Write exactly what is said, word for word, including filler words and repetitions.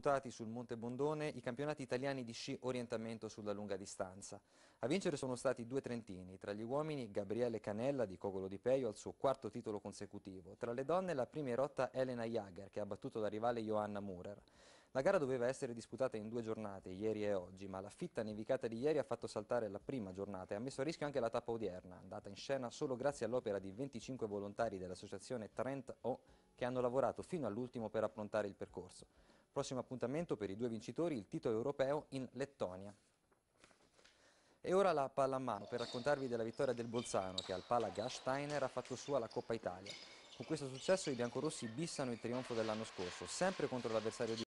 disputati sul Monte Bondone i campionati italiani di sci orientamento sulla lunga distanza. A vincere sono stati due trentini, tra gli uomini Gabriele Canella di Cogolo di Peio al suo quarto titolo consecutivo, tra le donne la prima erotta Elena Jager che ha battuto la rivale Johanna Murer. La gara doveva essere disputata in due giornate, ieri e oggi, ma la fitta nevicata di ieri ha fatto saltare la prima giornata e ha messo a rischio anche la tappa odierna, andata in scena solo grazie all'opera di venticinque volontari dell'associazione Trent O che hanno lavorato fino all'ultimo per approntare il percorso. Prossimo appuntamento per i due vincitori, il titolo europeo in Lettonia. E ora la pallamano per raccontarvi della vittoria del Bolzano che al Pala Gasteiner ha fatto sua la Coppa Italia. Con questo successo i biancorossi bissano il trionfo dell'anno scorso, sempre contro l'avversario di